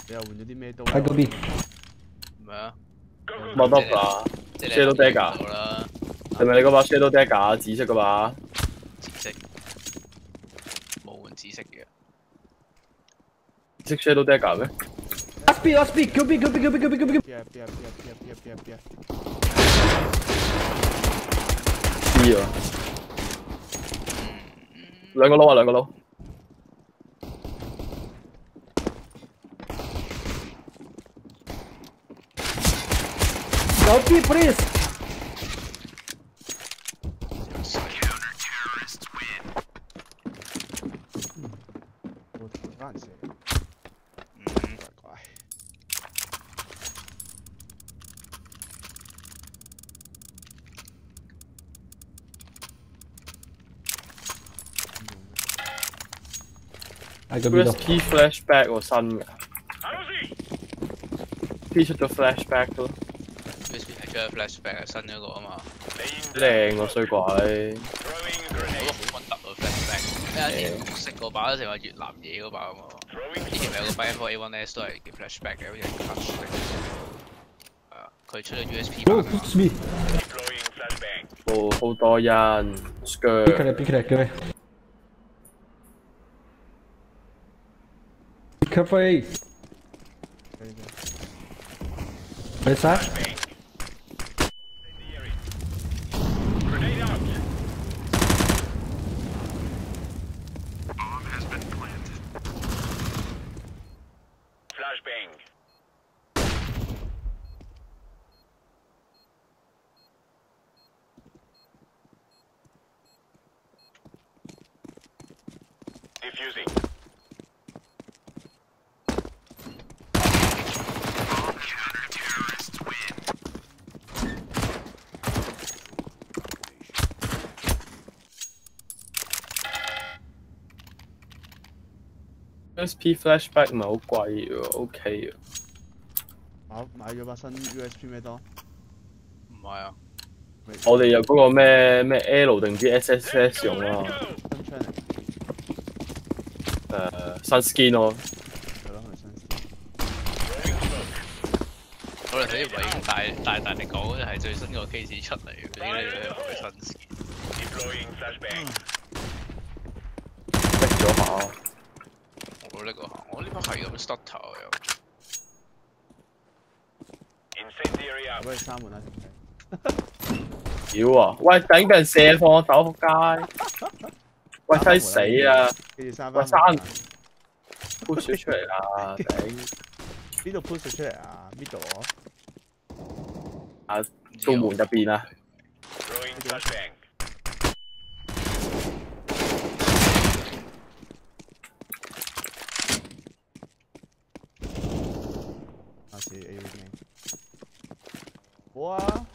你又換咗啲咩刀？ 喺嗰邊。 咩啊？ 冇得㗎，Shadow Dagger。係咪你嗰把 Shadow Dagger 紫色嗰把？ 紫色，冇換紫色嘅。 紫色 Shadow Dagger 咩 ？Last B，救B。 B 啊！兩個撈啊，兩個撈。 有 B please。 我調翻射。怪。 喺嗰邊度。 USP flashback 喎新嘅。P 出咗 flashback 咯。 USB 係出咗 flashback 係新嗰個啊嘛。 靚喎衰鬼。 我覺得好核突啊 flashback。咩啊？綠色嗰把成個越南嘢嗰把啊嘛。以前咪有個 M4A1S 都係叫 flashback 嘅，好似係 clutch 嚟。係啊，佢出咗 USB 版啊嘛。 哦，好多人。 避開各位。Careful A。Where's that? Defusing. USP flashback 唔係好貴喎 ，OK 啊！買咗把新 USP 咩多？ 唔係啊。 我哋有嗰個咩 L 定唔知 SSS 用啊。 新槍嚟。 新 skin 咯。 係咯，係新 skin。 我哋睇啲已經大力講，係最新個 case 出嚟嗰啲咧，係新 skin。 逼咗下。 我呢個行，我呢把係咁 stutter 又。 喂，閂門啦， 屌啊！喂，頂俾人射放我走仆街！喂，犀死啊！ 跟住閂喂， 翻。 push 出嚟啦！頂！ 邊度 push 出嚟啊？邊度啊？到門入邊啊！ A 好啊！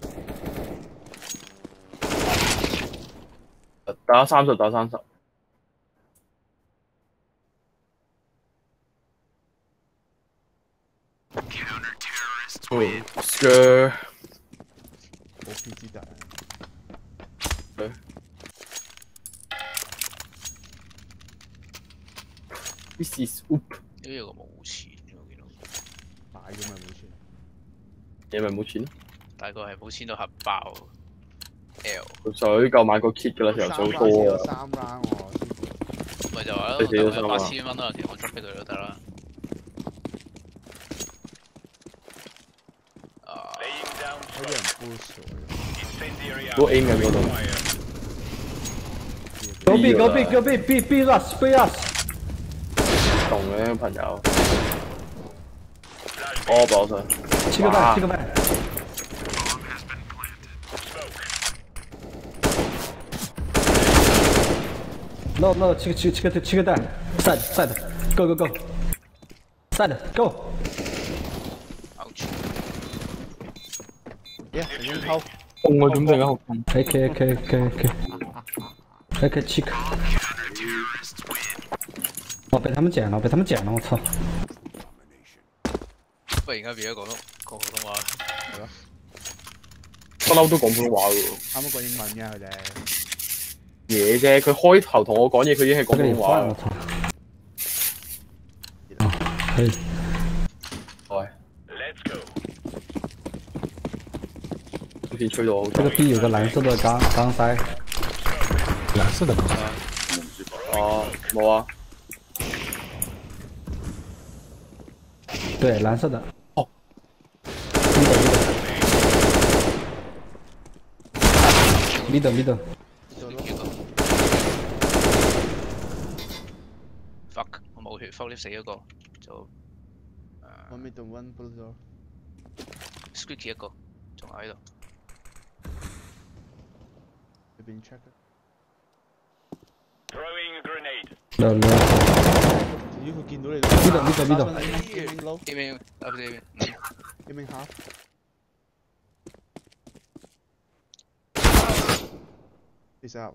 打30，打30。Sure。 冇 PC 彈。 This is oop。 呢個冇錢我見到。 買咗咪冇錢。 你咪冇錢咯。 大概係冇錢到核爆 L。 水夠買個 kit 㗎啦，條水多啊。 3 round 喎。 咪就話咯，8000蚊都有其實我 drop 俾佢都得啦。 有啲人 boost 咗。 都 aim 緊嗰度。 Go B rush。 懂嘅朋友。我保上。 7個半。No，七個蛋 ，side， go， side go。 耶，已經偷。 痛啊！點突然間好痛 ？AK 7個。我被他們撿了，我操！ 不然而家變咗講普通話， 係咯。 不嬲都講普通話嘅喎。 啱啱講英文嘅佢哋。 嘢啫，佢開頭同我講嘢，佢已經係講普通話。 可以。 似吹到好这个 B 有个蓝色的钢塞， 蓝色的。 哦，冇啊。 对，蓝色的。 哦。 middle。 fuck， 我冇血 ，fuck 死嗰個就 One middle, one blue door. squeaky 一個，仲喺度。 你邊 check 嘅？ Throwing a grenade. 咦，佢見到你 middle。 Aiming low, 呢邊啊，呢邊。 aiming half. ，He's out.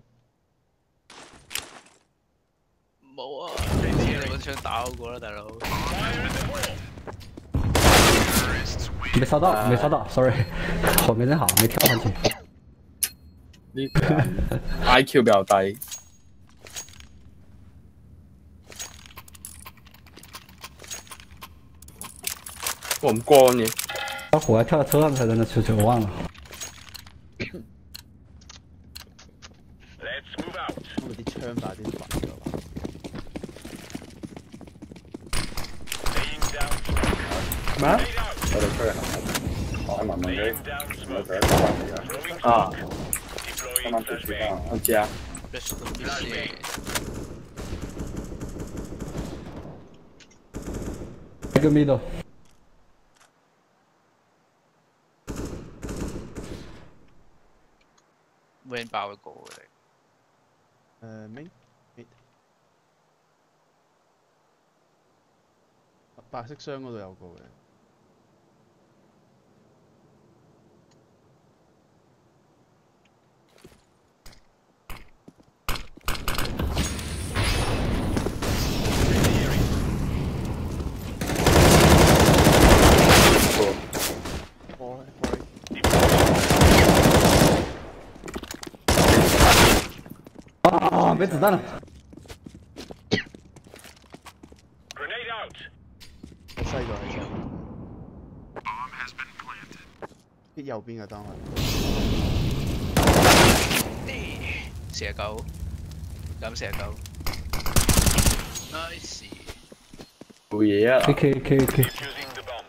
冇啊！你揾槍打嗰個啦，大佬。 没烧到 ，sorry， 火没扔好，没跳上去。 呢個人 IQ 比較低。我唔光嘅。 他火还跳到车上才扔的出去，我忘了。 Let's move out. 因為啲槍把啲煩咗吧。 Laying down smoke. 咩啊？ Grenade out. 我哋出去行下，我喺問問 Laying 你， down 我 smoke. 第一個翻嚟㗎， Throwing 啊， smoke. 啱 Deploying 啱接住 flashbang. 翻。 我知啊。 Flash 個 PC。 一个 middle。 Van 爆一個喎你。 main mid。白色箱嗰度有個嘅。 啊，没子弹了。 Grenade out. 西咗喺度。啲右邊嘅單位。 49，咁49。Nice。 做嘢啊！ OK。 Defusing the bomb.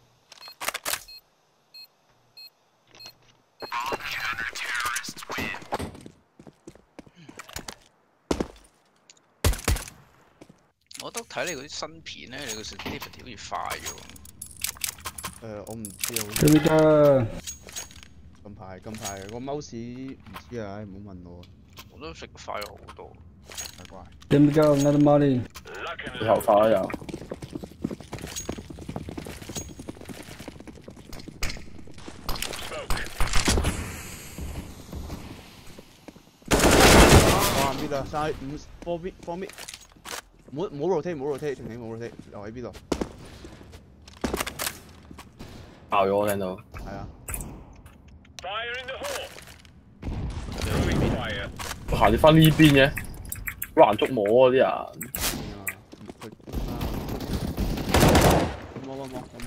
我覺得睇你嗰啲新片咧，你個 sensitivity 好似快咗。 我唔知啊，好这个近排個 mouse 唔知啊，唉唔好問我， 我都食快咗好多。 太怪。 这个 another molly。 Lock and 你頭 load. 髮都有。 哇，mid 啊，晒4 mid，唔好 rotate，停冇 rotate，留喺邊度。 爆咗我聽到。 係啊。 Fire in the hole. Throwing fire. 我行咗翻呢邊嘅，好難捉摸啊啲人。 冇。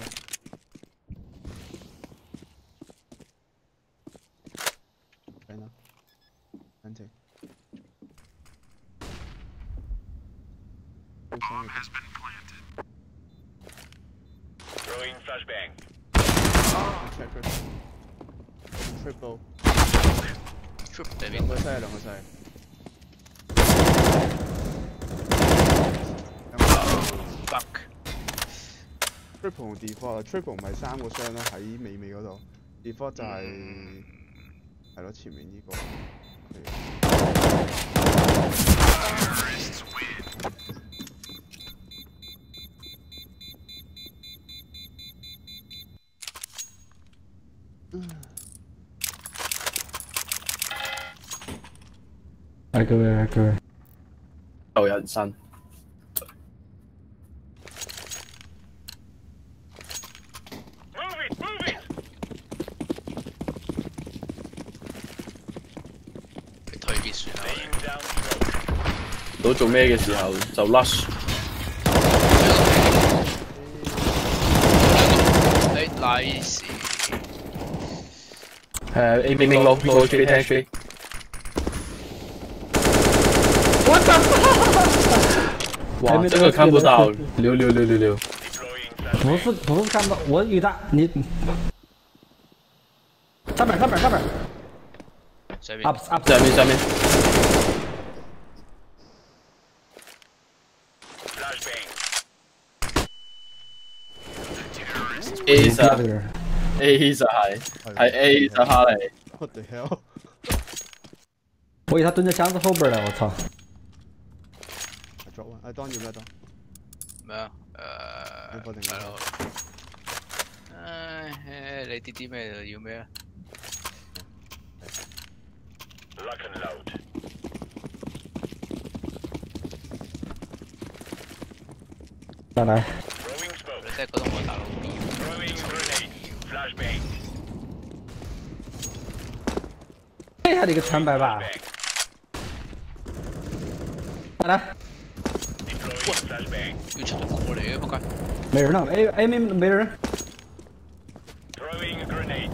等啦，冷靜。 Throwing flashbang. Triple。 Trip 對兩面。 個西。 Fuck。 Triple 同 default Triple 唔係3個箱啦，喺尾嗰度。default 就係咯，前面呢個。 各位。 鬥人生。 Move it. 你推別算啦。 Laying down smoke. 到做咩嘅時候就 rush。 你 nice。 A 明路 3聽3。我操！哇，这个看不到，6。 不是看不到，我遇到你。上面。 上面。 up 下面。A 實係 A 實下嚟。 What the hell？ 我以為他蹲在箱子後邊了，我操！ 當要咩當？ 咩啊？係咯。唉，你啲咩就要咩啊 Lock and load. 上來。 Throwing smoke. 你真係覺得我大佬 Throwing grenade. Flashbang. 這下你個全白吧？上來。 Deploying flashbang. 要出到過嚟嘅仆街。 沒人呢 ，A 沒人。 Throwing a grenade.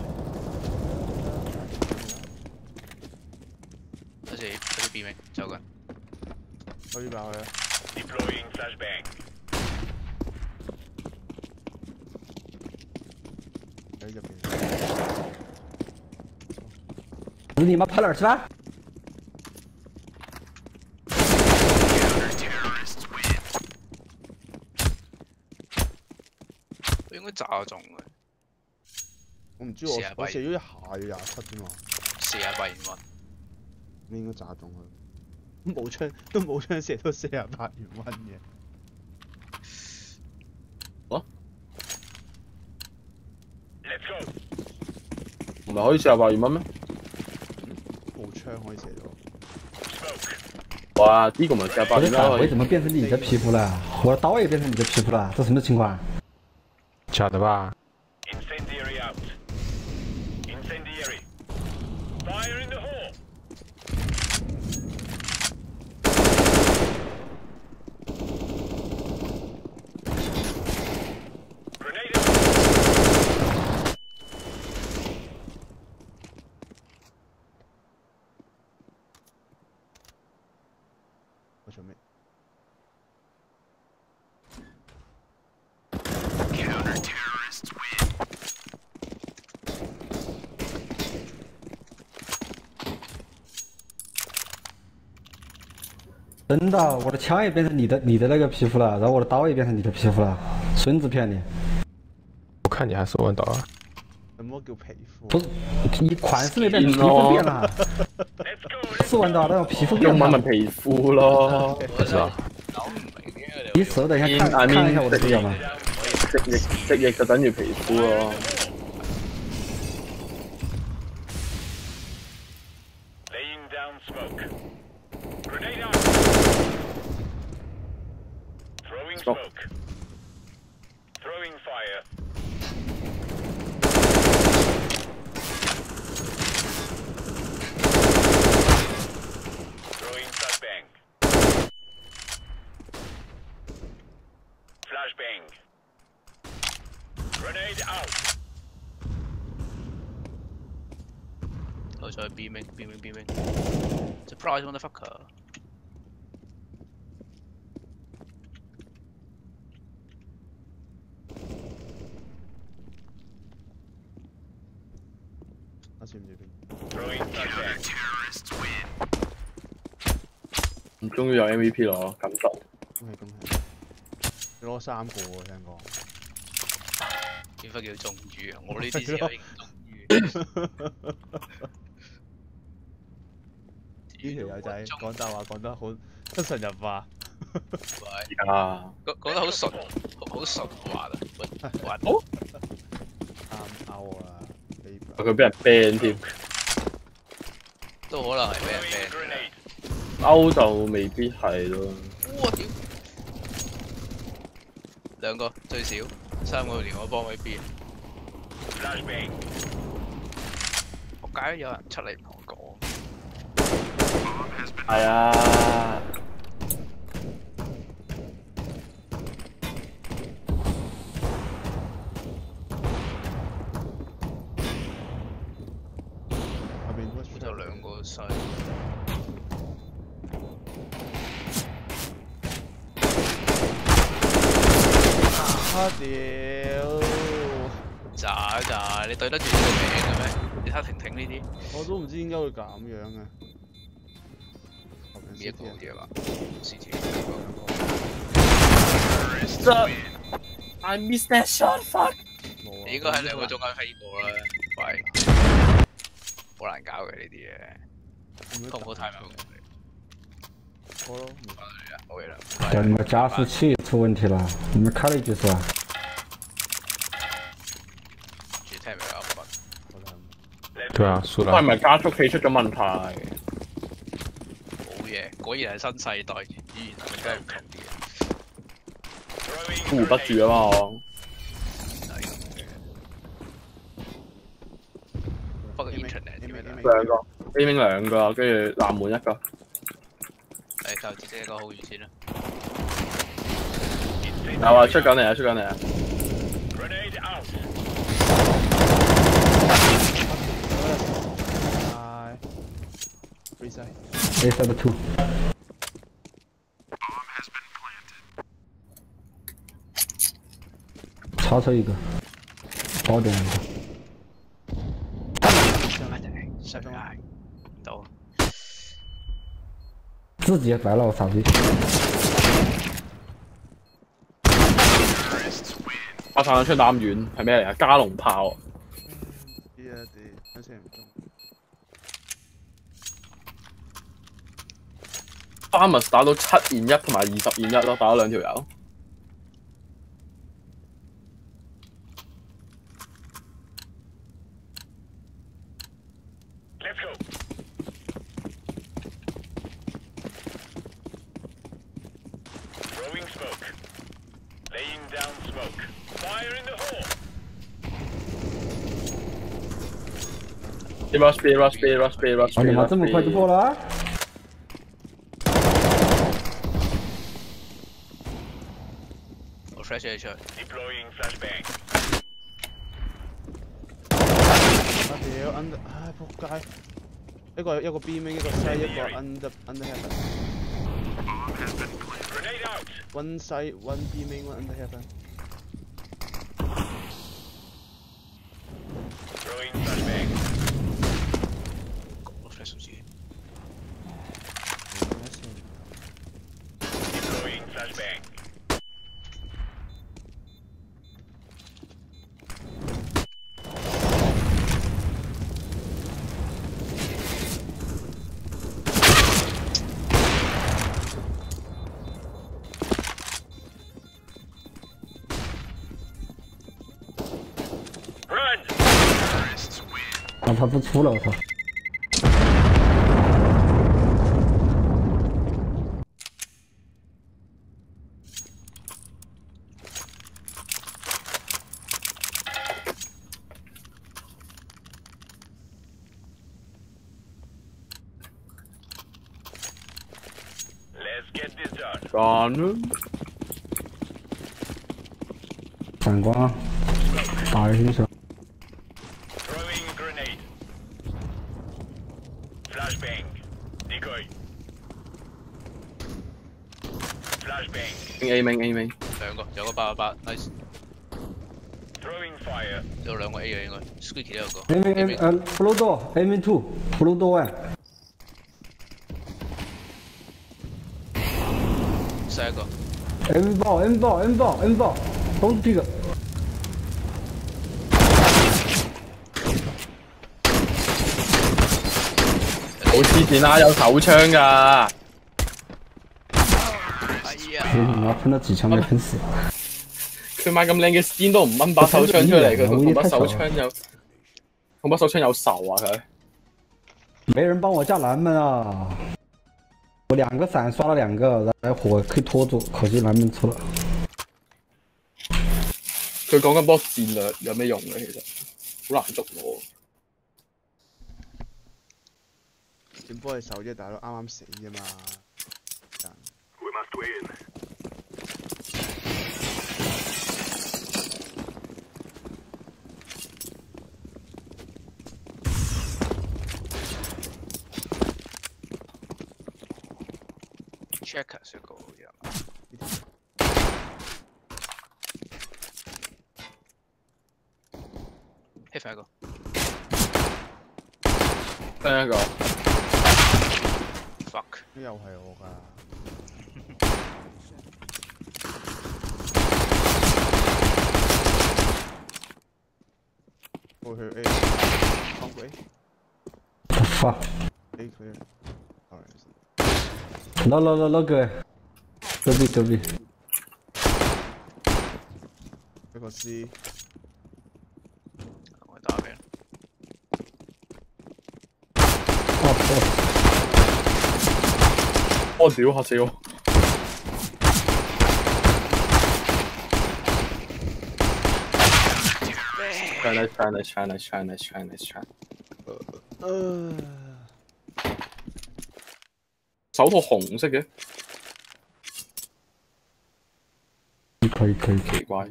好似 B 名走緊。 可以爆佢。 Deploying flashbang. 喺入邊。 你媽跑哪兒去了？ 應該炸中嘅。 我唔知我射咗一下要27啫嘛。 48元運。 你應該炸中佢。都冇槍射到48元運嘅。 Let's go. 唔係可以48元咩？ 冇槍可以射到。 哇，呢個咪48元啦！ 我的為什麼變成你的皮膚了？我的刀也變成你的皮膚了，這什麼情況？ 假的吧？ Incendiary out. Incendiary. Fire in the hole. Grenade out. 我準備。 真的，我的枪也变成你的那个皮肤了，然后我的刀也变成你的皮膚了，孙子片你！ 我看你还是问到啊。 什麼叫皮膚？ 不是，你款式沒變，皮膚變了。是玩到那種皮膚變了。 中文咪皮膚咯， 不知道。 你手等一下看一下我的圖表嘛。 直譯就等於皮膚咯。 Laying down smoke. Grenade out. Throwing smoke. Throwing fire. Throwing flashbang. Flashbang. Grenade out. 我再 B 名 Surprise motherfucker！ 我知唔知邊？ Throwing flashbang. 咁終於有 MVP 咯，感動。 恭喜！你攞3個喎，聽講。 點解叫中魚啊？我呢啲先係中魚。 呢條友仔講大話講得好出神入化。 啊！ 講得好順滑啊！滑啱我啦， 佢俾人 ban 添。 都可能係俾人 ban。 歐就未必係咯。 哇屌！兩個最少，3個連我幫位 B。我解有人出嚟同我講。 係啊。 屌！ 咋？你對得住呢個名嘅咩？你睇婷婷呢啲， 我都唔知點解會咁樣嘅。 呢一個嘢話，CT。 I miss that shot, fuck！ 你應該喺2個中間飛過啦，喂，好難搞嘅呢啲嘢，都唔好太明。 好咯， 好嘢啦。 对，你们加速器出问题了，你们开了一局是吧？ 聽唔明啊？ 对啊，輸係啦。 咪加速器出咗問題？ 冇嘢，果然係新世代，語言能力真係唔同啲嘅。 護不住啊嘛我。 不過 internet 點樣？ 兩個 A 名2個，跟住南門1個。 誒，就只一個好遠先啦。 有啊，出緊嚟啊！出緊嚟啊！ Grenade out. 飛晒。 A side 2。超车一个，高点一个。 上嚟唔到。 自己来了，我傻逼！ 我彈出膽遠係咩嚟啊？加農炮。 啲啊啲，一聲唔中。 Farmers 打到7-1同埋20-1咯，打咗2條友。 Let's go. Throwing smoke. Laying down smoke. Fire in the hole. Rush B。 你妈这么快就破了啊？ 我 flash 你出去。 Deploying flashbang. 屌 under， 唉仆街！一個 B 名，一個西，一個 under heaven。 Grenade out. One side, one B main, one under heaven. Throwing flashbang. 我 flash 唔知。 Deploying flashbang. Run. 啊，他不出了，我操！ Let's get this done. 闪光，打人新手。 Throwing grenade. Flashbang. Decoy. Flashbang. A 名兩個，有個888，nice。 Throwing fire. 有2個 A 嘅應該 ，Squeaky 都有個。 blue door，aim two，blue door one。 下一個。 aim爆，都是这个。 好黐線啦，有手槍㗎。 哎呀！ 你媽噴咗幾槍沒噴死。 佢買咁靚嘅 skin 都唔掹把手槍出嚟，佢同把手槍有仇啊佢。 沒人幫我架南門啊！我2個傘刷了2個，然後火可以拖住，可惜南門出了。 佢講緊 boss 戰略有咩用嘅其實，好難捉我。 點幫你手啫，大佬啱啱死啫嘛。 We must win. Checker 一個人。 ，hit 翻一個， 得一個。 fuck， 又係我㗎。我去 A，放鬼 fuck， A clear。Alright。 老哥，隔壁。 一個 C。 我打俾人。 我屌嚇死我！Nice try。手套紅色嘅， 可以。 奇怪。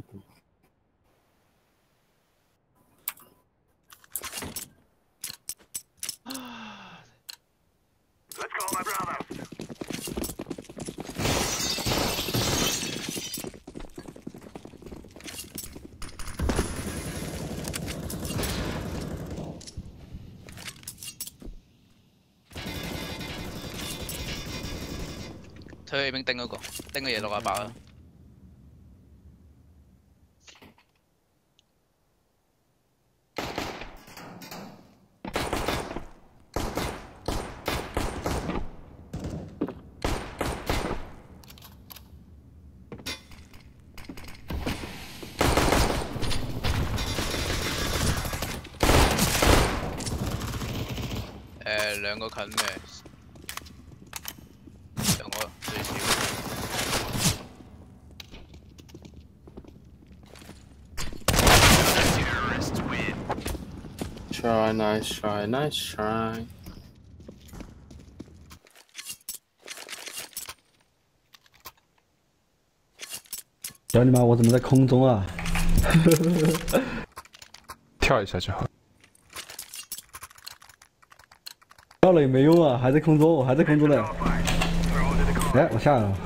推 A 兵叮嗰個，叮嘅嘢600啊！兩個近咩？兩個最少。 Nice try。 屌你妈！我怎么在空中啊？ 跳一下就好。 跳了也没用啊，还在空中，我还在空中呢。哎，我下来了。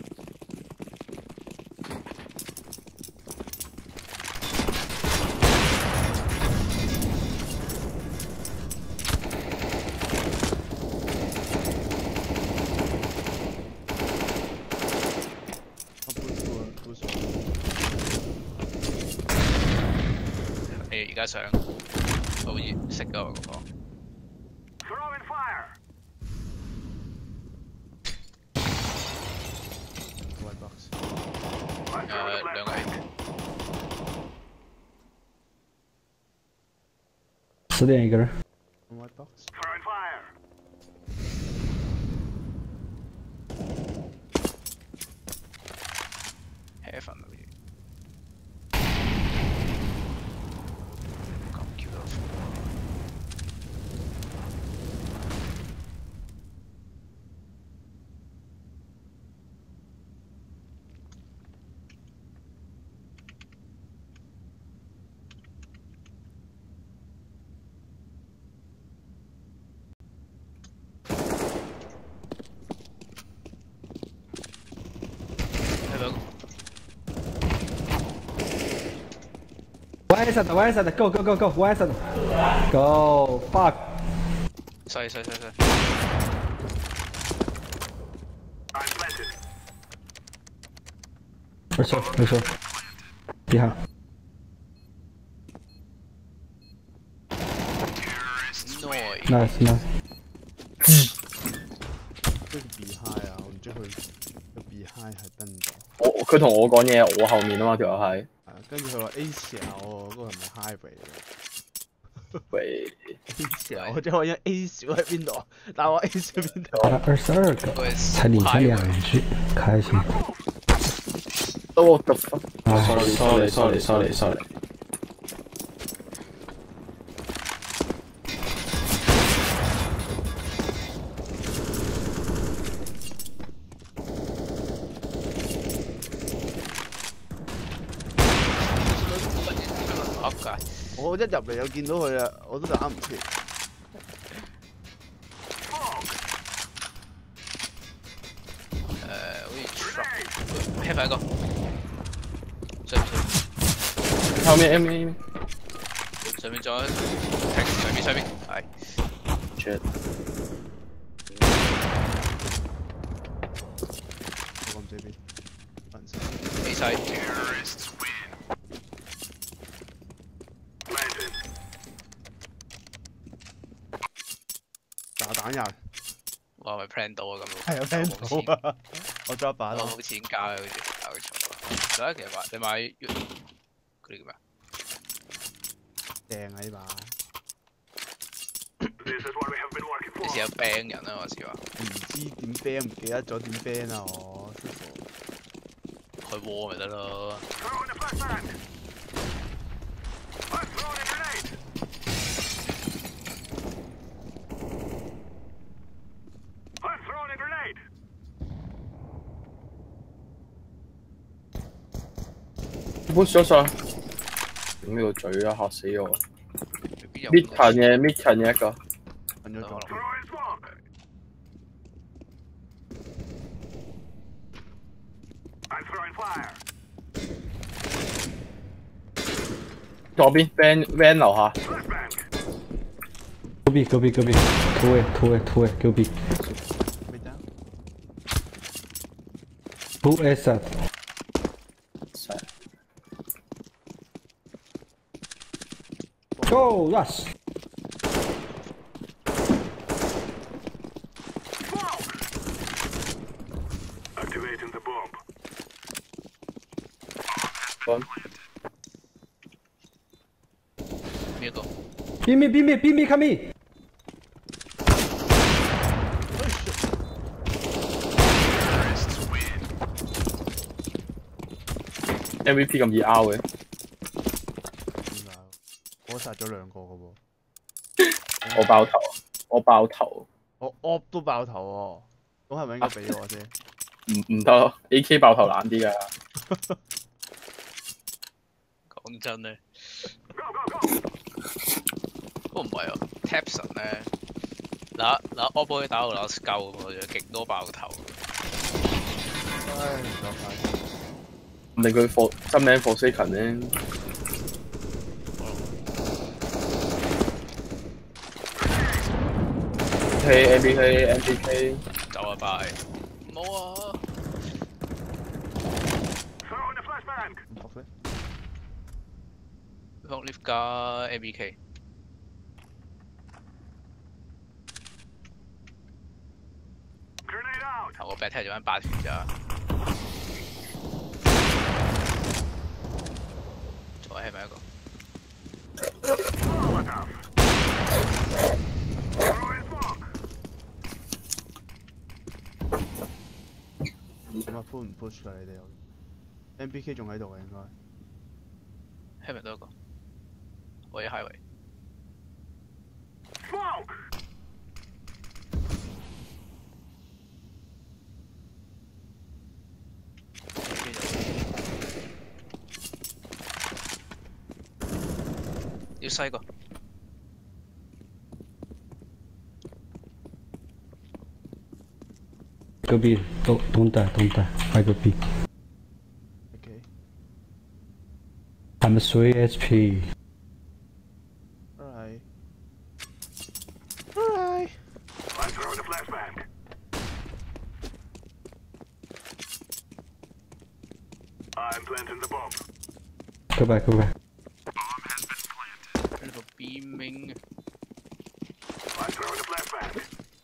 你而家上好似識㗎我嗰個。兩個 A。 10点一个人。 Heaven 好似。咁叫到。 Y side, go, Y side, go, fuck. Sorry。 没事，厉害。Nice。 跟住 behind 啊，我唔知佢個 behind 係登唔到。 佢同我講嘢，我後面啊嘛條友係。 跟住佢話 A 小喎，嗰個係咪 highway 嚟？ 喂 ，A 小，我就問一 A 小喺邊度？但我 A 小邊度 ？22個，才領先2局，開心。 What the fuck？ Sorry。 我一入嚟就見到佢啦，我都打唔切。 好似 trap，hit 翻一個，上。 後面 M。 上面仲有上面係。 Shit。 我咁這邊， 起勢。 炸彈人。 哇！咪 plan 到啊咁。 係有 plan 到啊！我揸一把咯。 我冇錢交啊，好似搞錯。所以其實你買嗰啲叫咩？ 正啊呢把。 你試下 ban 人啊！我試話。 唔知點 ban，唔記得咗點 ban 啊我。 開鍋咪得咯。 push 咗上，頂你個嘴啊！嚇死我！搣近嘅一個， 瞓咗咗。 左邊 van 樓下。 隔壁，突圍，隔壁。2 asset。Go rush！ Activating the bomb. Bomb。 邊一個？ 邊面 come in！ MVP 咁易 out 嘅。 我殺咗兩個嘅喎。 我爆頭。 我 op 都爆頭喎，咁係咪應該俾我啫？ 唔得咯 ，AK 爆頭難啲㗎。 講真咧，都唔係啊 ，Tapson 咧，嗱 op 可以打到攞 scout 咁樣，勁多爆頭。 唉，唔夠快。 唔定佢真名 Forsaken 咧。MBK 走啊拜！冇啊！放 lift 加 MBK。我 back 踢咗翻8條咋。左係咪一個？ 咁啊 push 唔 push 㗎你哋有 ？MBK 仲喺度嘅應該。 係咪多一個？我喺 highway。要西個。 隔壁don't die，喺隔壁。 OK。 I'm 3 HP。 Alright。 I'm throwing a flashbang. I'm planting the bomb. Go back。 Bomb has been planted. Kind of a beaming. I'm throwing a flashbang.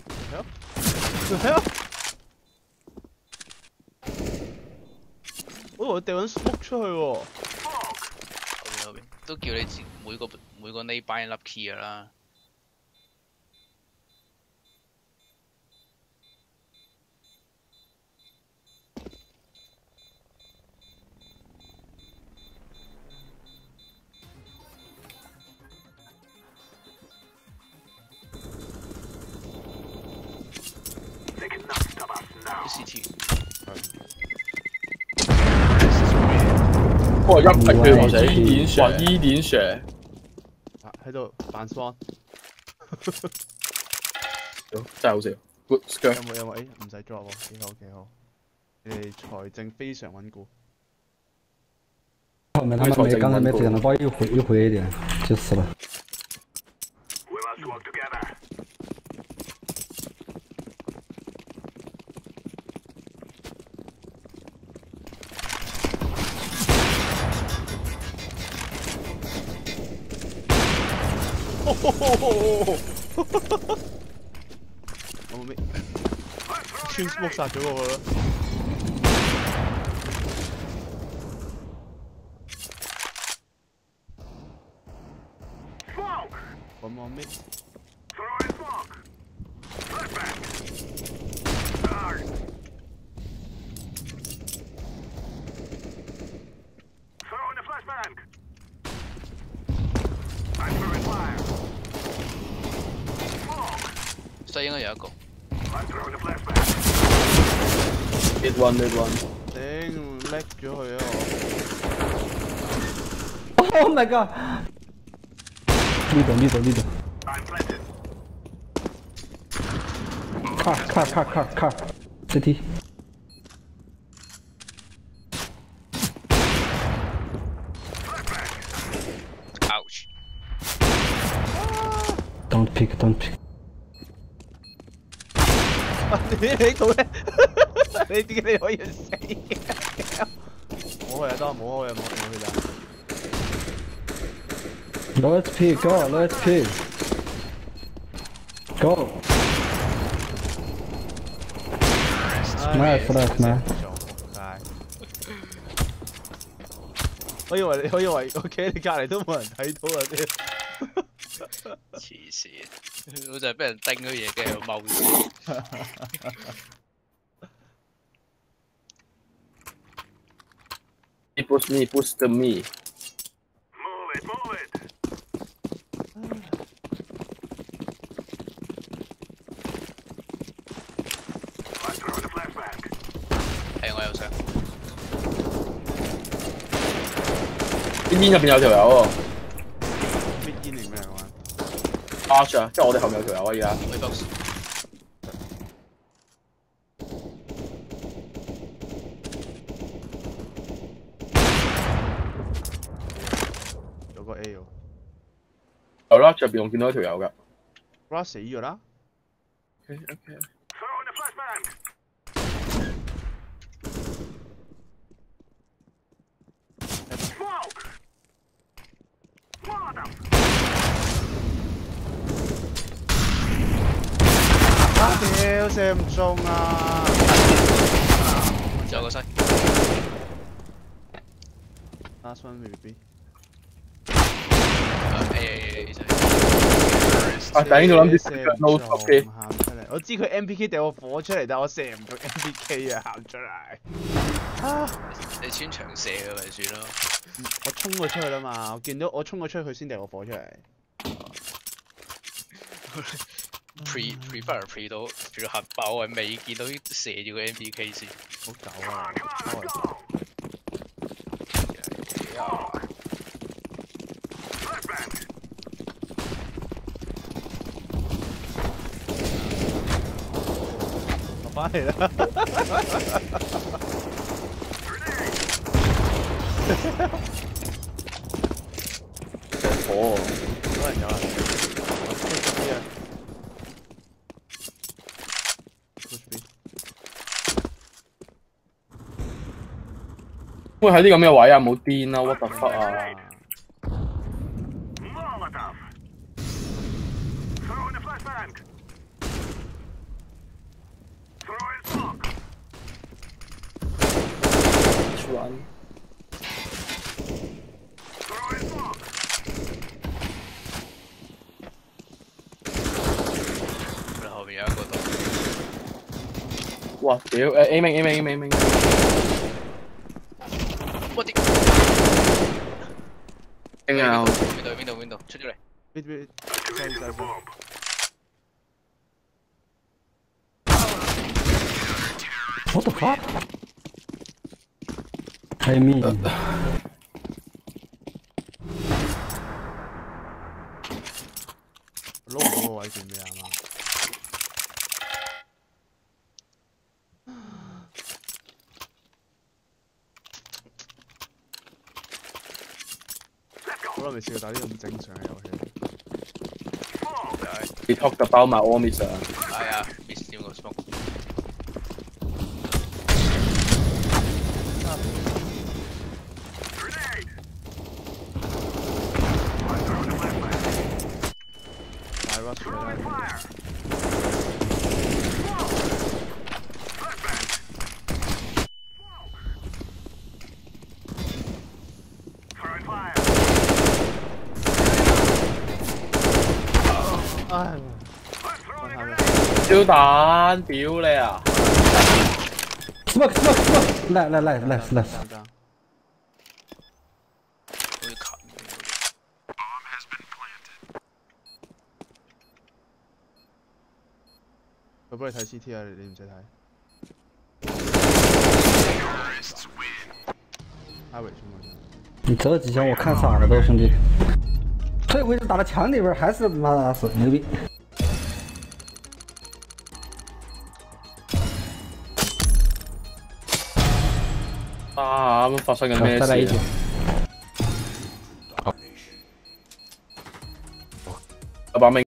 help！我掉緊 smoke 出去喎。 後邊都叫你每個 nade buy 一粒 key 㗎啦。CT。 哇！一劈佢或者依點射， 喺度扮 spawn。 真係好笑。Good skirt。 有冇？唔使 drop 喎，幾好。你哋財政非常穩固。 後面他們沒剛才沒捡到包，又回一點就死了。 我冇咩穿 smoke 殺咗我啦。One more mid. Throwing smoke. Flashback. Throwing the flashbang. I'm throwing fire. Smoke. 西應該有一個。 I'm throwing the flashbang. Mid one, mid one。 頂，叻咗佢啊 ！Oh my god！ leader。 I'm planted. Car CT。 Ouch！ Don't pick。 你做咩？你點解你可以死？冇去就得，冇去就冇去啦。 Low HP go，low HP。Go。Nice man。 我以為我企喺你隔離都冇人睇到啊！啲黐線，我就係俾人叮咗嘢，跟住喺度踎住。 He pushed me。 Move it. I'm throwing the flashbang. 係我有上。 啲煙入邊有條友喎。 搣煙定咩玩 Arch 啊，即係我哋後面有條友啊，而家。 去 box。 有個 A 喎。 有啦，入邊我見到一條友㗎。 Rush 死咗啦。 OK。 Throwing the flashbang. Smoke. Mother. 屌射唔中啊！ 仲有個西。 Last one maybe。 A 就係。 啊！頂到諗住no OK。 喊出嚟，我知佢 MPK 掉個火出嚟，但我射唔到 MPK 啊，喊出嚟。啊！ 你穿牆射嘅咪算咯。 我衝咗出去啦嘛，我見到我衝咗出去，佢先掉個火出嚟。 pre 到核爆，我係未見到射住個 MPK 先。 好狗啊！我翻嚟啦！ 火有人。 喂，喺啲咁嘅位啊，冇癲啦 ，what the fuck 啊！ Molotov. Throwing the flashbang. Throwing smoke. Run. Throwing smoke. 後面有一個度。 哇！屌，aiming。 我啲。 邊啊？ 邊度出咗嚟。 邊 Activating the bomb. What the fuck？ I mean， 撈唔到個位算咩啊嘛？好耐未試過打啲咁正常嘅遊戲。 你 talk about my omis 啊？ 係啊 ，miss 咗個 smoke。 Grenade. I'm throwing the flashbang. 唉，問下佢。 燒蛋，屌你啊！ smoke，來， 好似近。佢幫你睇 CT 啊，你唔使睇。阿伟兄弟， 你这几枪我看傻了都，兄弟。退回去打到墙里边，还是妈死牛逼。 啊！咁發生緊咩事啊？有把命。